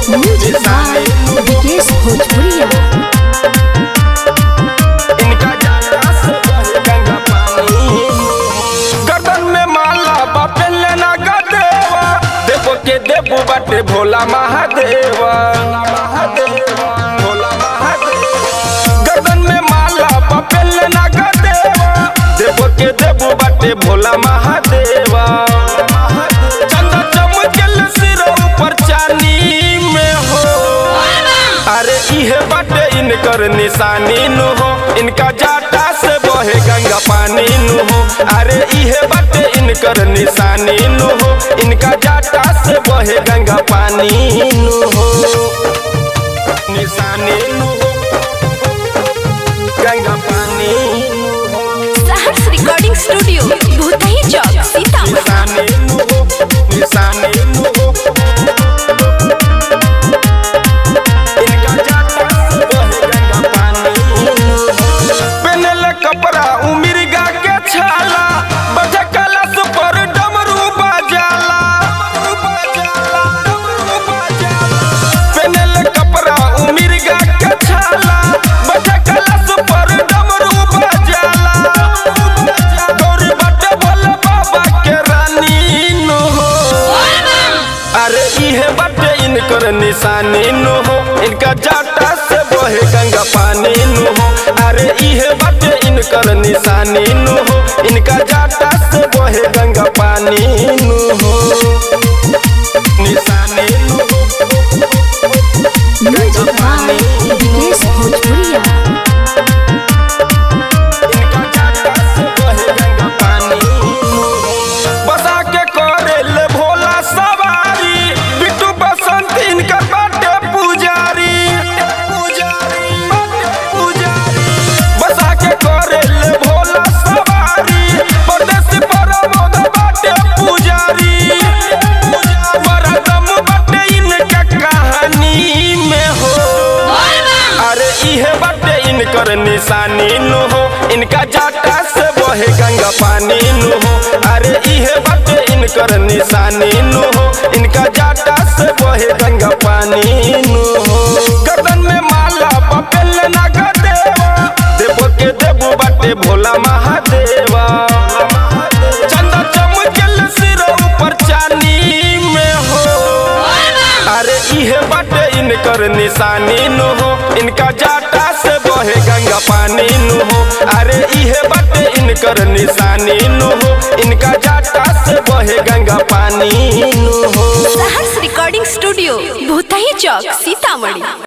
Music by Vikesh भोजपुरिया। इनका जाता से गंगा पानी, गर्दन में माला बापे लेना गदेवा, देवो के देवो बाटे भोला महादेवा। भोला महादेवा गर्दन में माला बापे लेना गदेवा, देवो के देवो बाटे भोला महादेवा। चंदा चमकेल सिर ऊपर चानी में हो, अरे इहे बाटे इनकर निशानी नु हो, इनका जाटा से बहे गंगा पानी नु हो। अरे इहे बाटे इनकर निशानी नु हो, इनका जाटा से बहे गंगा पानी नु हो। निशानी नु हो गंगा पानी नु हो। Saharsh recording studio Bhuthahi Chowk Sitamarhi. निशानी नु हो, निशानी नु हो, इनका जाटा से बहे गंगा पानी नु हो। पहनले कपड़ा उमिरगा के छाला, बजे कलश पर डमरू बजाला। पहनले कपड़ा उमिरगा के छाला, बजे कलश पर डमरू बजाला। गौरी बाटे भोले बाबा के रानी नु हो, अरे इहे बाटे इनकर निशानी नु हो, इनका जाटा से बहे गंगा पानी नु हो। अरे इहे बाटे इनकर निशानी नु हो, इनका जाटा से बहे गंगा पानी नु हो। निशानी नु हो म्यूजिक बाय विकेश भोजपुरिया। इनका जाटा से बहे गंगा पानी नु हो। बसा के करेल भोला सवारी, बिट्टू बसंत इनका बाटे पुजारी। बसा के करेल भोला सवारी, परदेश परमोद बाटे पुजारी। बड़ा दम बाटे इनका कहानी में हो, अरे इहे बाटे इनकर निशानी नु हो, इनका जाटा से बहे गंगा पानी नु हो। अरे इहे बाटे इनकर निशानी नु हो, इनका जाटा से बहे गंगा पानी नु हो। गर्दन में माला बापे लेना गदेवा, देवो के देवो बाटे भोला महादेवा। चंदा चमकेल सिर ऊपर चानी में हो, अरे इहे बाटे इनकर निशानी नु हो, इनका जाटा से बहे गंगा पानी नु हो। अरे इहे बाटे इनकर निशानी नु हो, इनका जाटा से बहे गंगा पानी नु हो। Saharsh recording studio Bhuthahi Chowk Sitamarhi.